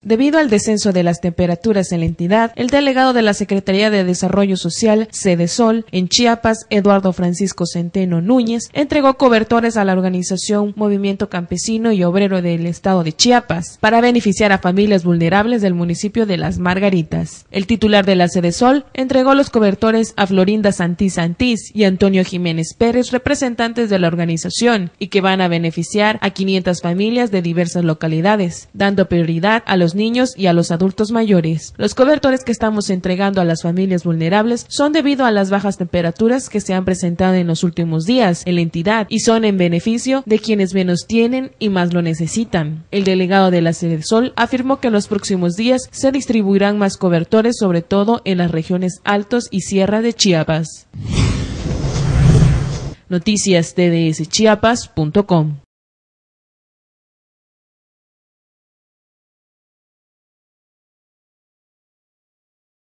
Debido al descenso de las temperaturas en la entidad, el delegado de la Secretaría de Desarrollo Social, Sedesol, en Chiapas, Eduardo Francisco Centeno Núñez, entregó cobertores a la organización Movimiento Campesino y Obrero del Estado de Chiapas para beneficiar a familias vulnerables del municipio de Las Margaritas. El titular de la Sedesol entregó los cobertores a Florinda Santís y Antonio Jiménez Pérez, representantes de la organización, y que van a beneficiar a 500 familias de diversas localidades, dando prioridad a los niños y a los adultos mayores. Los cobertores que estamos entregando a las familias vulnerables son debido a las bajas temperaturas que se han presentado en los últimos días en la entidad y son en beneficio de quienes menos tienen y más lo necesitan. El delegado de la Sedesol afirmó que en los próximos días se distribuirán más cobertores, sobre todo en las regiones Altos y Sierra de Chiapas. Noticias TDSChiapas.com